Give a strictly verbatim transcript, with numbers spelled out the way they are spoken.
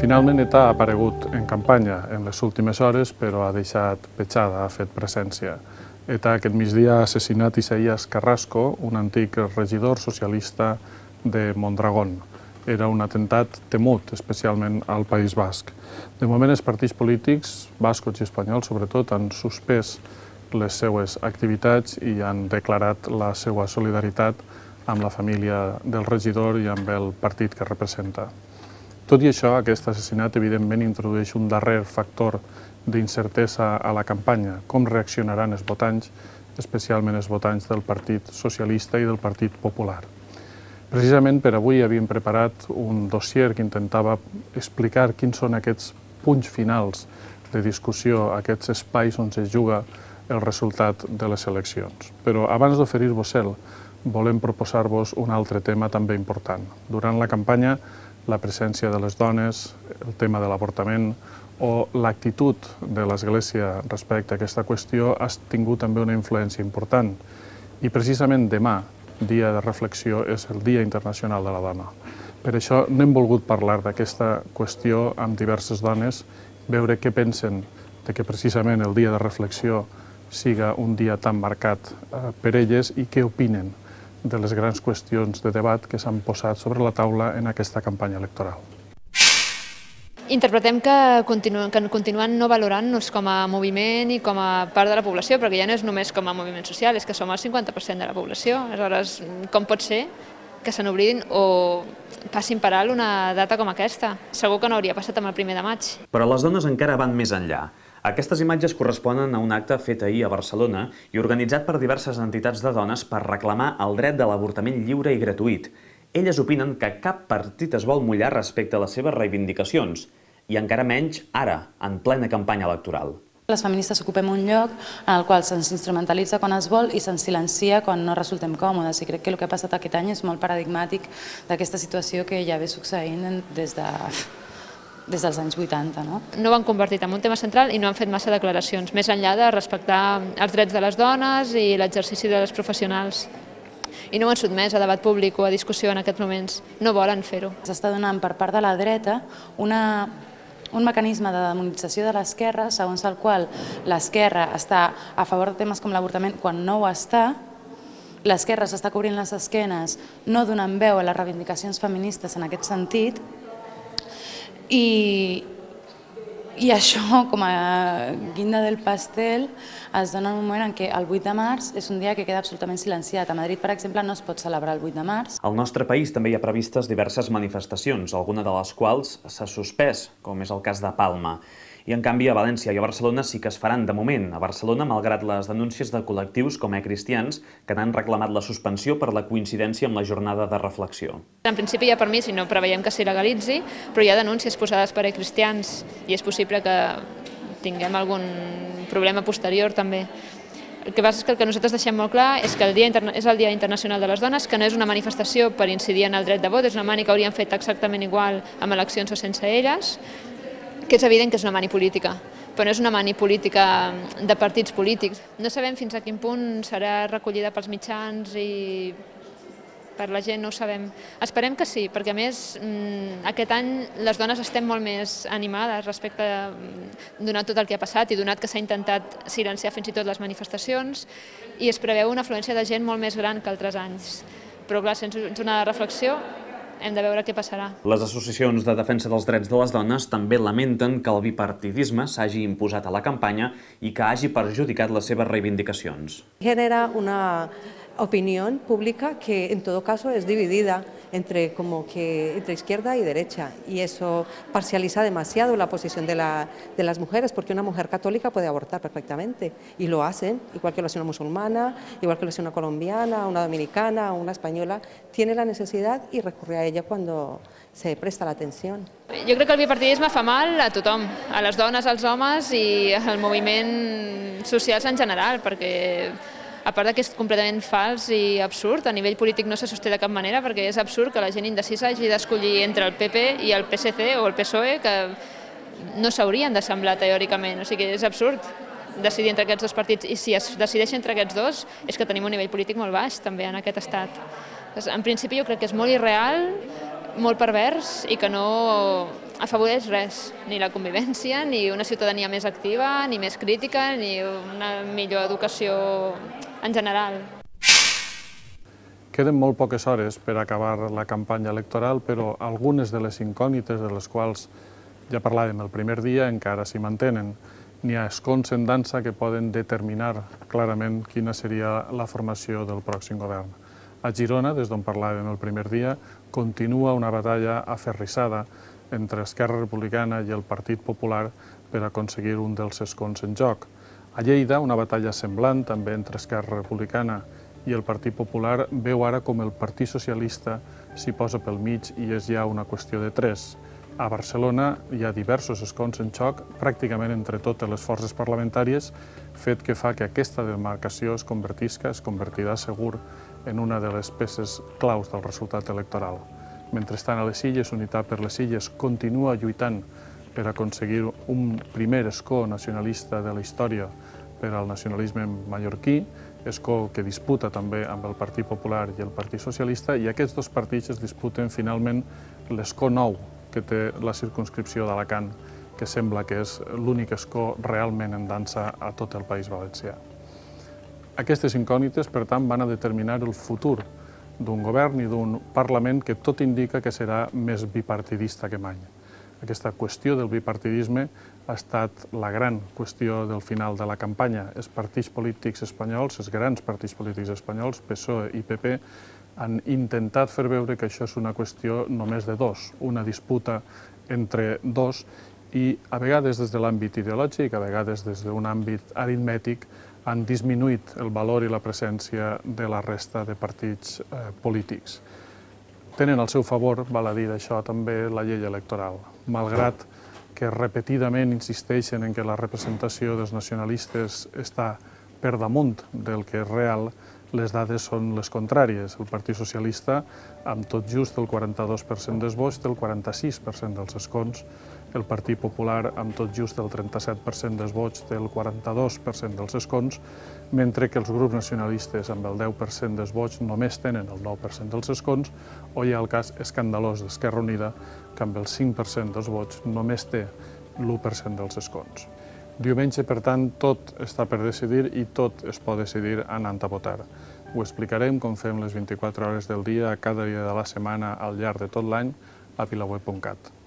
Finalment, E T A ha aparegut en campanya en les últimes hores, però ha deixat petjada, ha fet presència. E T A aquest migdia ha assassinat Isaías Carrasco, un antic regidor socialista de Mondragón. Era un atemptat temut, especialment al País Basc. De moment, els partits polítics, bascos i espanyols, sobretot, han suspès les seues activitats i han declarat la seva solidaritat amb la família del regidor i amb el partit que representa. Tot i això, aquest assassinat evidentment introdueix un darrer factor d'incertesa a la campanya, com reaccionaran els votants, especialment els votants del Partit Socialista i del Partit Popular. Precisament per avui havíem preparat un dossier que intentava explicar quins són aquests punts finals de discussió, aquests espais on es juga el resultat de les eleccions. Però abans d'oferir-vos-el, volem proposar-vos un altre tema també important. Durant la campanya, la presència de les dones, el tema de l'avortament o l'actitud de l'Església respecte a aquesta qüestió ha tingut també una influència important. I precisament demà, dia de reflexió, és el Dia Internacional de la Dona. Per això no hem volgut parlar d'aquesta qüestió amb diverses dones, veure què pensen de que precisament el dia de reflexió siga un dia tan marcat per elles i què opinen de les grans qüestions de debat que s'han posat sobre la taula en aquesta campanya electoral. Interpretem que continuen, que continuen no valorant-nos com a moviment i com a part de la població, perquè ja no és només com a moviment social, és que som el cinquanta per cent de la població. Aleshores, com pot ser que se n'oblidin o passin per alt una data com aquesta? Segur que no hauria passat amb el primer de maig. Però les dones encara van més enllà. Aquestes imatges corresponen a un acte fet ahir a Barcelona i organitzat per diverses entitats de dones per reclamar el dret de l'avortament lliure i gratuït. Elles opinen que cap partit es vol mullar respecte a les seves reivindicacions, i encara menys ara, en plena campanya electoral. Les feministes ocupem un lloc en el qual se'ns instrumentalitza quan es vol i se'ns silencia quan no resultem còmodes. I crec que el que ha passat aquest any és molt paradigmàtic d'aquesta situació que ja ve succeint des de... des dels anys vuitanta. No No ho han convertit en un tema central i no han fet massa declaracions, més enllà de respectar els drets de les dones i l'exercici de les professionals. I no ho han sotmès a debat públic o a discussió en aquests moments. No volen fer-ho. S'està donant per part de la dreta una, un mecanisme de demonització de l'esquerra, segons el qual l'esquerra està a favor de temes com l'avortament quan no ho està. L'esquerra s'està cobrint les esquenes, no donant veu a les reivindicacions feministes en aquest sentit. I, i això, com a guinda del pastel, es dona en un moment en què el vuit de març és un dia que queda absolutament silenciat. A Madrid, per exemple, no es pot celebrar el vuit de març. Al nostre país també hi ha previstes diverses manifestacions, alguna de les quals s'ha suspès, com és el cas de Palma. I, en canvi, a València i a Barcelona sí que es faran de moment. A Barcelona, malgrat les denúncies de col·lectius com E-Cristians, que n'han reclamat la suspensió per la coincidència amb la jornada de reflexió. En principi hi ha permís i no preveiem que s'il·legalitzi, però hi ha denúncies posades per E-Cristians i és possible que tinguem algun problema posterior també. El que passa és que el que nosaltres deixem molt clar és que el dia és el Dia Internacional de les Dones, que no és una manifestació per incidir en el dret de vot, és una mani que hauríem fet exactament igual amb eleccions o sense elles, que és evident que és una mani política, però no és una mani política de partits polítics. No sabem fins a quin punt serà recollida pels mitjans i per la gent, no ho sabem. Esperem que sí, perquè a més aquest any les dones estem molt més animades respecte a donat tot el que ha passat i donat que s'ha intentat silenciar fins i tot les manifestacions i es preveu una afluència de gent molt més gran que altres anys. Però clar, sense una reflexió hem de veure què passarà. Les associacions de defensa dels drets de les dones també lamenten que el bipartidisme s'hagi imposat a la campanya i que hagi perjudicat les seves reivindicacions. Genera una opinión pública que en todo caso es dividida entre, como que, entre izquierda y derecha, y eso parcializa demasiado la posición de, la, de las mujeres, porque una mujer católica puede abortar perfectamente y lo hacen, igual que lo hace una musulmana, igual que lo hace una colombiana, una dominicana, una española, tiene la necesidad y recurre a ella cuando se presta l'atenció. Jo crec que el bipartidisme fa mal a tothom, a les dones, als homes i al moviment socials en general, perquè a part que és completament fals i absurd, a nivell polític no se sosté de cap manera, perquè és absurd que la gent indecisa hagi d'escollir entre el P P i el P S C o el P S O E, que no s'haurien d'assemblar teòricament, o sigui, és absurd decidir entre aquests dos partits, i si es decideix entre aquests dos és que tenim un nivell polític molt baix també en aquest estat. En principi jo crec que és molt irreal, molt pervers i que no afavoreix res, ni la convivència, ni una ciutadania més activa, ni més crítica, ni una millor educació en general. Queden molt poques hores per acabar la campanya electoral, però algunes de les incògnites de les quals ja parlàvem el primer dia encara s'hi mantenen. N'hi ha escons en dansa que poden determinar clarament quina seria la formació del pròxim govern. A Girona, des d'on parlàvem el primer dia, continua una batalla aferrissada entre Esquerra Republicana i el Partit Popular per aconseguir un dels escons en joc. A Lleida, una batalla semblant, també entre Esquerra Republicana i el Partit Popular, veu ara com el Partit Socialista s'hi posa pel mig i és ja una qüestió de tres. A Barcelona hi ha diversos escons en xoc, pràcticament entre totes les forces parlamentàries, fet que fa que aquesta demarcació es convertisca, es convertirà segur en una de les peces claus del resultat electoral. Mentrestant, a les Illes, Unitat per les Illes continua lluitant per aconseguir un primer escó nacionalista de la història per al nacionalisme mallorquí, escó que disputa també amb el Partit Popular i el Partit Socialista, i aquests dos partits es disputen finalment l'escó nou que té la circumscripció d'Alacant, que sembla que és l'únic escó realment en dansa a tot el País Valencià. Aquestes incògnites, per tant, van a determinar el futur d'un govern i d'un Parlament que tot indica que serà més bipartidista que mai. Aquesta qüestió del bipartidisme ha estat la gran qüestió del final de la campanya. Els partits polítics espanyols, els grans partits polítics espanyols, P S O E i P P, han intentat fer veure que això és una qüestió només de dos, una disputa entre dos, i a vegades des de l'àmbit ideològic, a vegades des d'un àmbit aritmètic, han disminuït el valor i la presència de la resta de partits polítics. Tenen al seu favor, val a dir això també, la llei electoral. Malgrat que repetidament insisteixen en que la representació dels nacionalistes està per damunt del que és real, les dades són les contràries. El Partit Socialista, amb tot just el quaranta-dos per cent dels vots, té el quaranta-sis per cent dels escons. El Partit Popular, amb tot just el trenta-set per cent dels vots, té el quaranta-dos per cent dels escons, mentre que els grups nacionalistes, amb el deu per cent dels vots, només tenen el nou per cent dels escons, o hi ha el cas escandalós d'Esquerra Unida, que amb el cinc per cent dels vots només té l'u per cent dels escons. Diumenge, per tant, tot està per decidir i tot es pot decidir anant a votar. Ho explicarem com fem les vint-i-quatre hores del dia, cada dia de la setmana, al llarg de tot l'any, a vilaweb punt cat.